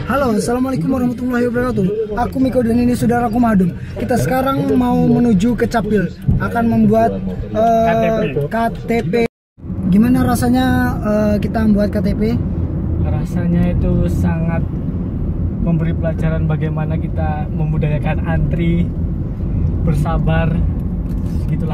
Halo, assalamualaikum warahmatullahi wabarakatuh. Aku Miko dan ini saudaraku Madum. Kita sekarang mau menuju ke Capil, akan membuat KTP. Gimana rasanya kita membuat KTP? Rasanya itu sangat memberi pelajaran bagaimana kita membudayakan antri, bersabar, gitulah.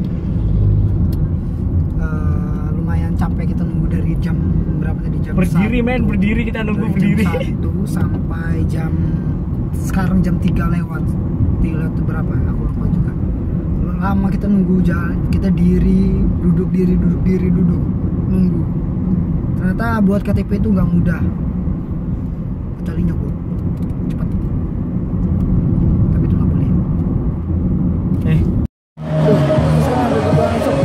Lumayan capek, kita nunggu dari jam berapa tadi? Jam berdiri 1. Berdiri kita nunggu berdiri. Jam 1 sampai sekarang jam 3 lewat. 3 lewat itu berapa? Aku lupa juga. Lama kita nunggu, kita duduk nunggu. Ternyata buat KTP itu nggak mudah. Kecuali nyokot cepat. Tapi itu nggak boleh. Sekarang ada di Bangsok.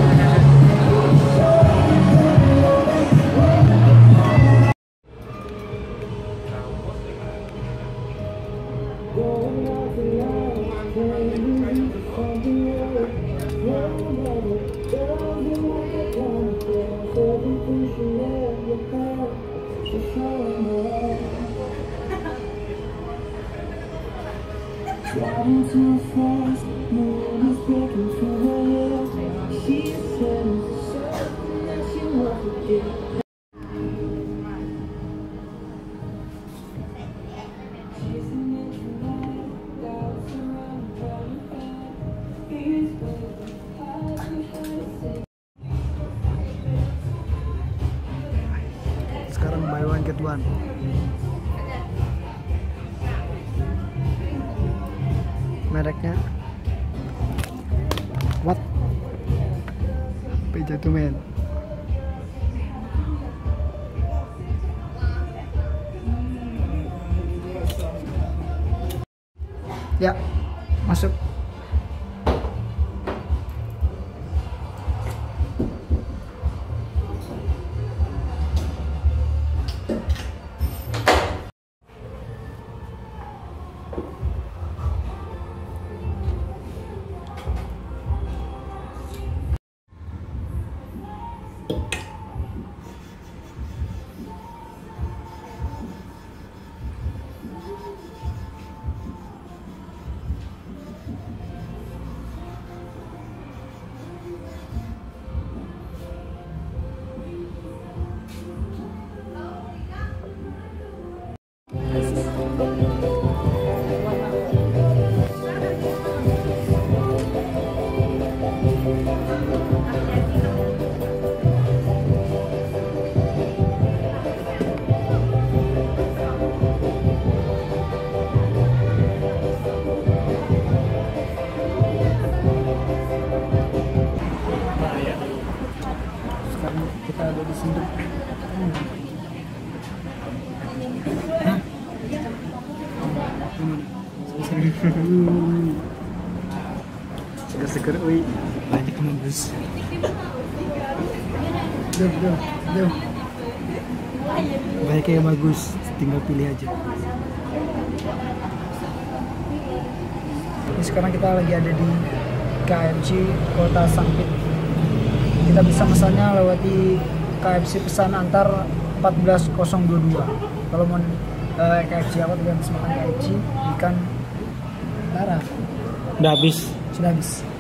Sekarang buy one get one. Mereknya what? Peja tuh men. Ya, masuk. Sekarang kita ada di sini. Seger-seger, ui. Banyak yang bagus. Jom. Banyak yang bagus, tinggal pilih aja. Ini sekarang kita lagi ada di KFC Kota Sampit. Kita bisa pesannya lewati KFC pesan antar 14022. Kalau mau KFC apa tuh yang makan KFC ikan darah. Udah habis. Sudah habis.